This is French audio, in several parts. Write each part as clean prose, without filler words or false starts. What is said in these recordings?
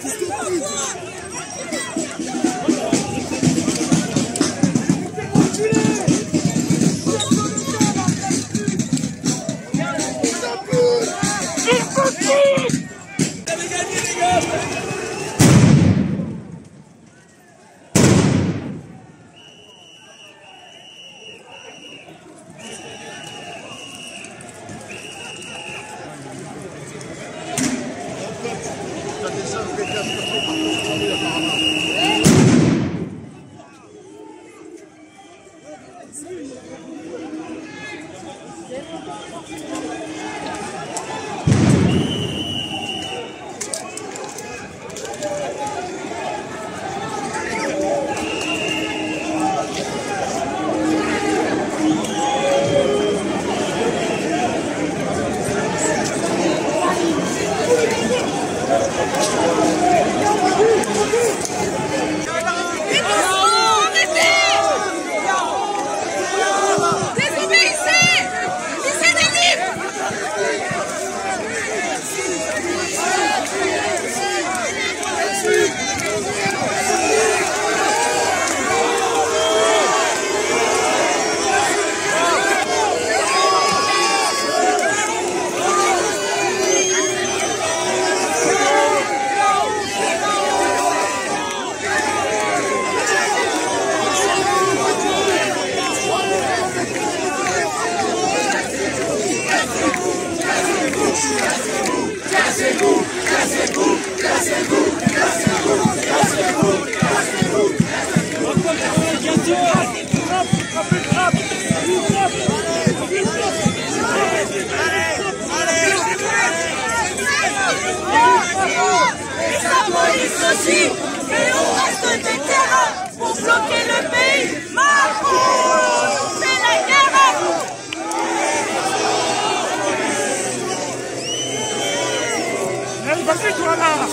aussi, mais on reste des terrains pour bloquer le pays. Macron, c'est la guerre. Vas-y, toi là.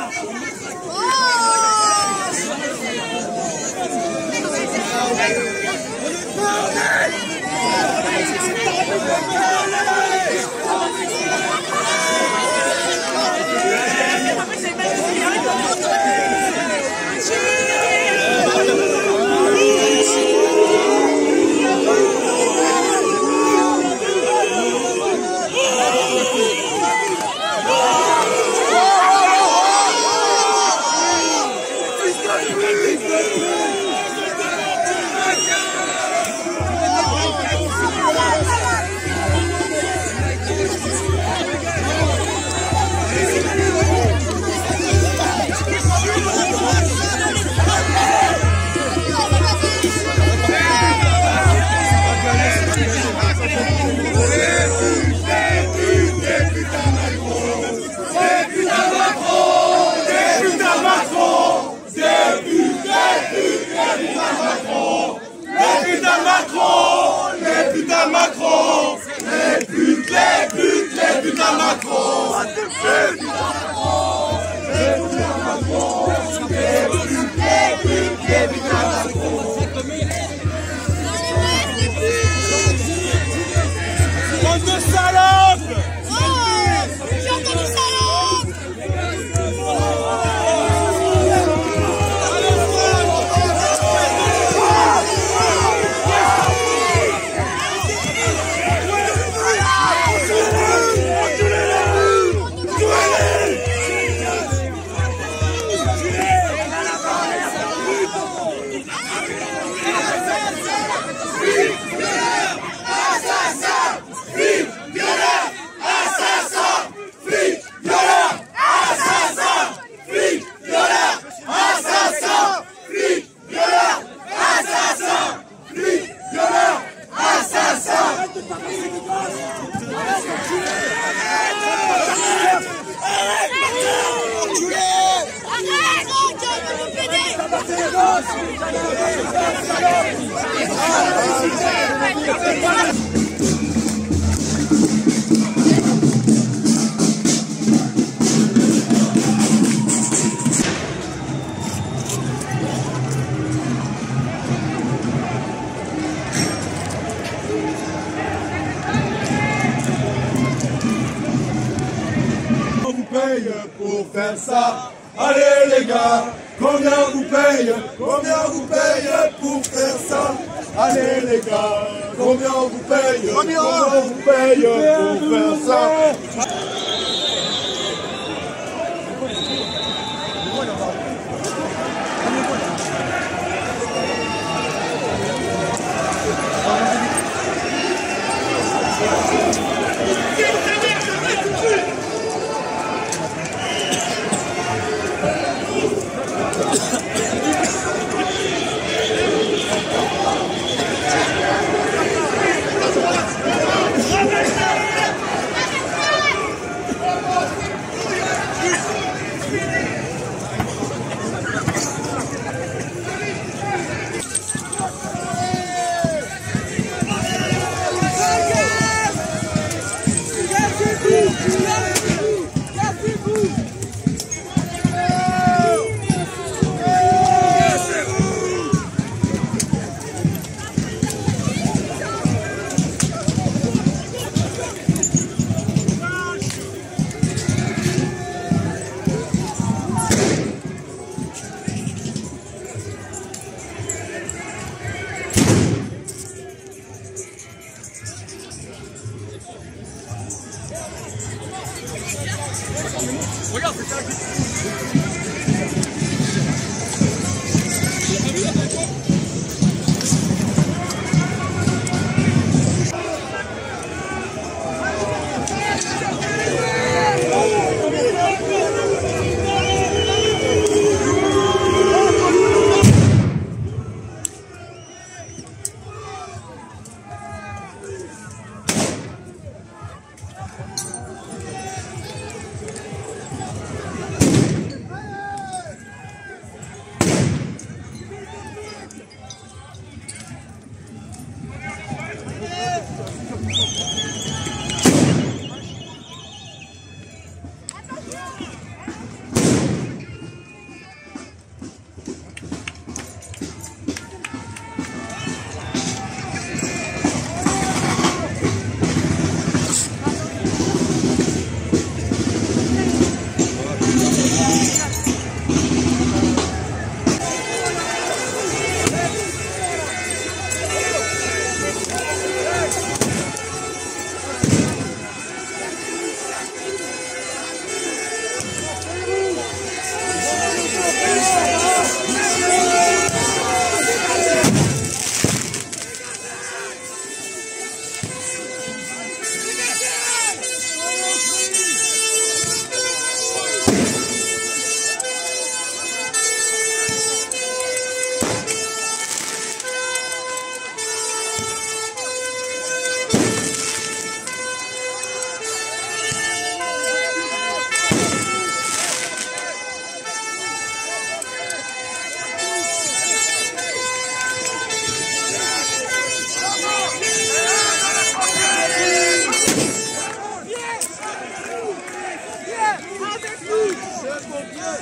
Pour faire ça, allez les gars, combien vous paye pour faire ça? Allez les gars, combien vous paye pour faire ça?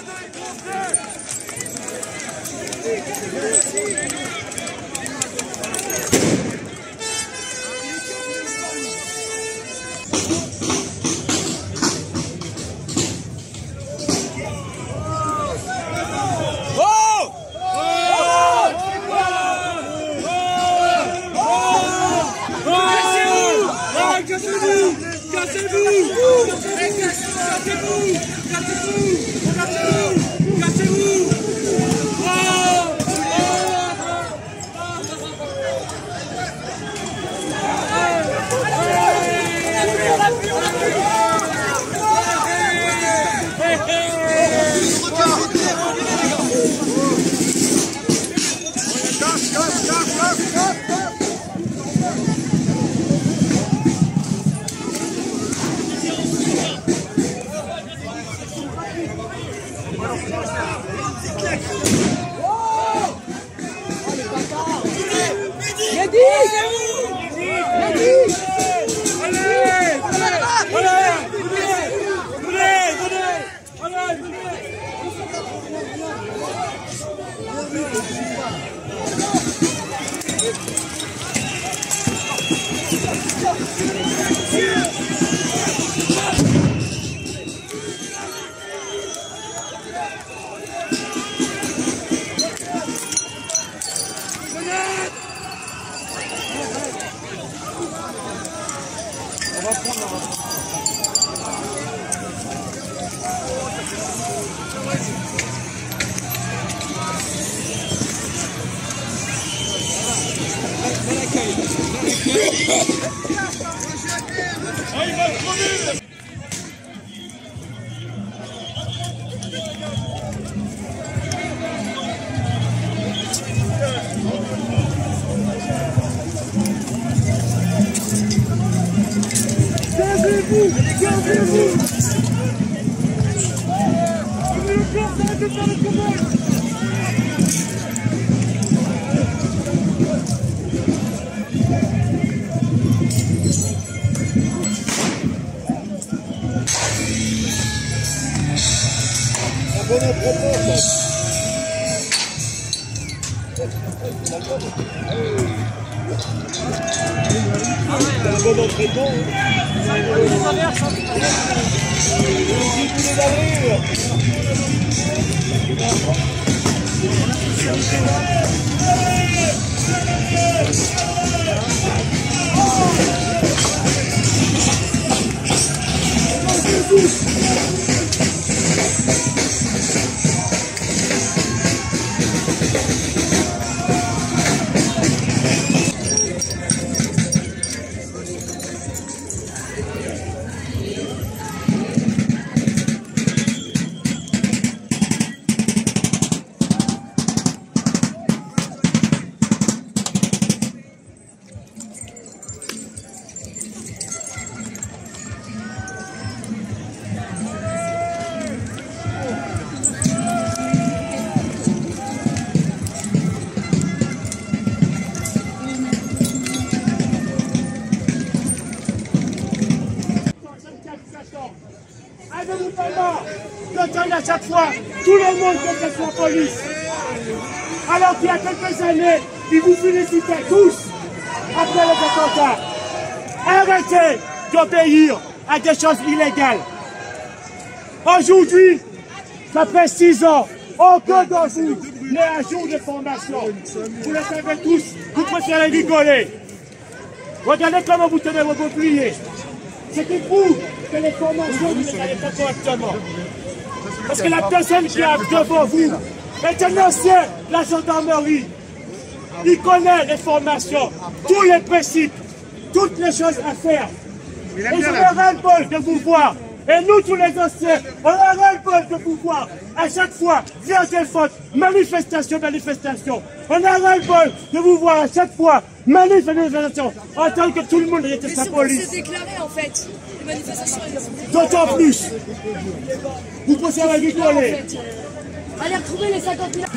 Avez-vous pas marre d'entendre à chaque fois tout le monde contre la police? Alors qu'il y a quelques années, ils vous félicitaient tous après les attentats. Arrêtez d'obéir à des choses illégales. Aujourd'hui, ça fait 6 ans, aucun d'entre vous n'est à jour de formation. Vous le savez tous, vous préférez rigoler. Regardez comment vous tenez vos boucliers. Ce qui prouve que les formations, vous ne les avez pas correctement. Parce que la personne qui est devant vous est un ancien de la gendarmerie. Il connaît les formations, tous les principes, toutes les choses à faire. Et je me ras-le-bol de vous voir. Et nous, tous les anciens, on a ras-le-bol de vous voir. À chaque fois, faire des fautes, manifestation. On a ras-le-bol de vous voir à chaque fois, manifestation. En tant que tout le monde était sa police. Mais c'est déclaré en fait. Les manifestations, d'autant plus. Vous préférez rigoler. Allez retrouver les 50 000.